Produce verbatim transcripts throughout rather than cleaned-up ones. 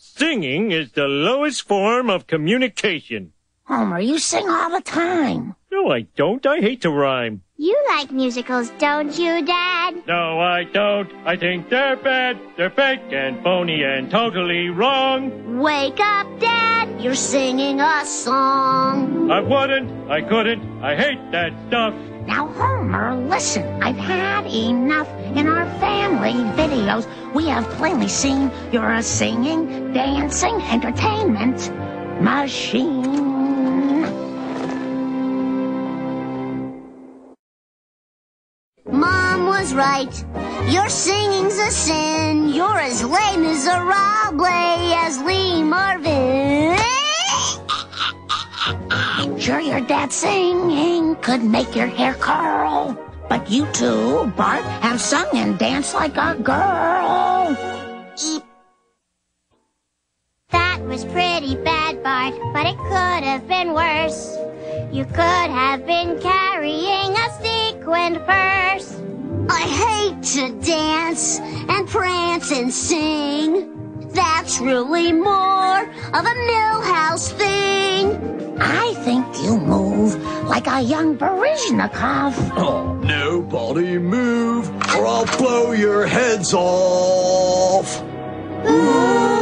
Singing is the lowest form of communication. Homer, you sing all the time. No, I don't. I hate to rhyme. You like musicals, don't you, Dad? No, I don't. I think they're bad. They're fake and phony and totally wrong. Wake up, Dad. You're singing a song. I wouldn't. I couldn't. I hate that stuff. Now, Homer, listen. I've had enough. In our family videos, we have plainly seen you're a singing, dancing, entertainment machine. Mom was right. Your singing's a sin. You're as lame misérable as Lee Marvin. Sure, your dad's singing could make your hair curl. But you two, Bart, have sung and danced like a girl. Eep. That was pretty bad, Bart, but it could have been worse. You could have been carrying a sequined purse. I hate to dance and prance and sing. That's really more of a Milhouse thing. I think you move like a young Baryshnikov. Oh, nobody move, or I'll blow your heads off. Ooh.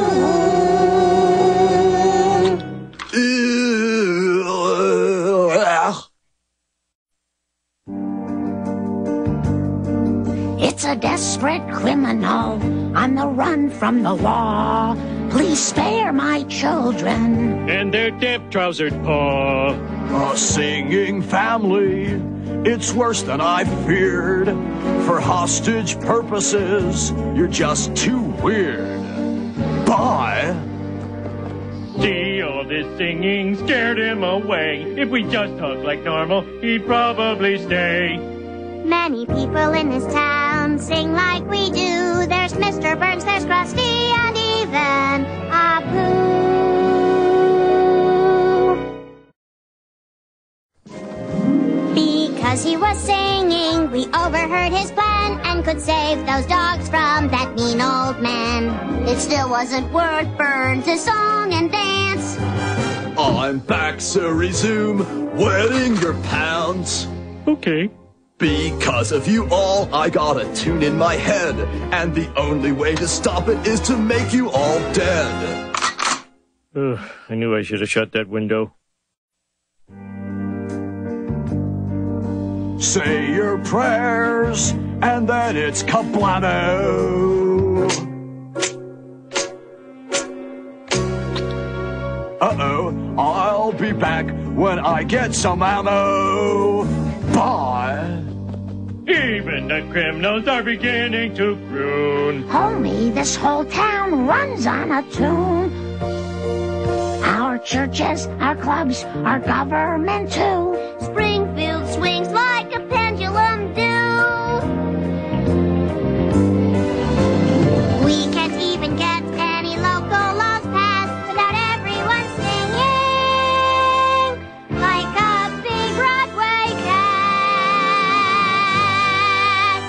It's a desperate criminal on the run from the law. Please spare my children and their damp-trousered paw. A singing family, it's worse than I feared. For hostage purposes, you're just too weird. Bye. See, all this singing scared him away. If we just talked like normal, he'd probably stay. Many people in this town sing like we do. There's Mister Burns, there's Krusty, and even Apu. Because he was singing, we overheard his plan and could save those dogs from that mean old man. It still wasn't worth Burns' his song and dance. I'm back, so resume wetting your pants. Okay. Because of you all, I got a tune in my head, and the only way to stop it is to make you all dead. Ugh, I knew I should have shut that window. Say your prayers, and then it's kablano. Uh-oh, I'll be back when I get some ammo. Bye. Even the criminals are beginning to croon. Homie, this whole town runs on a tune. Our churches, our clubs, our government too. Springfield swings like a pendulum do. We can't even get any local laws passed without everyone singing like a big Broadway cast.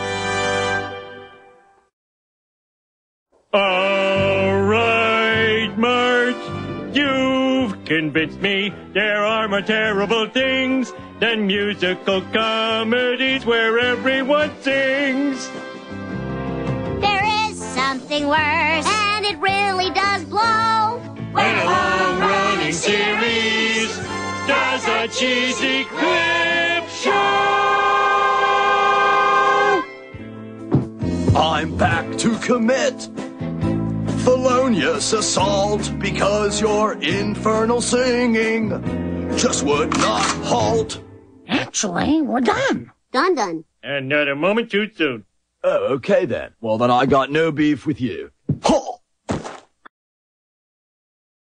All right, Marge, you've convinced me there are more terrible things than musical comedies where everyone sings. There is something worse, and it really does blow. When a long-running series does a cheesy clip show. I'm back to commit felonious assault because your infernal singing just would not halt. Actually, we're done. Done, done. And not a moment too soon. Oh, okay then. Well, then I got no beef with you. Ho!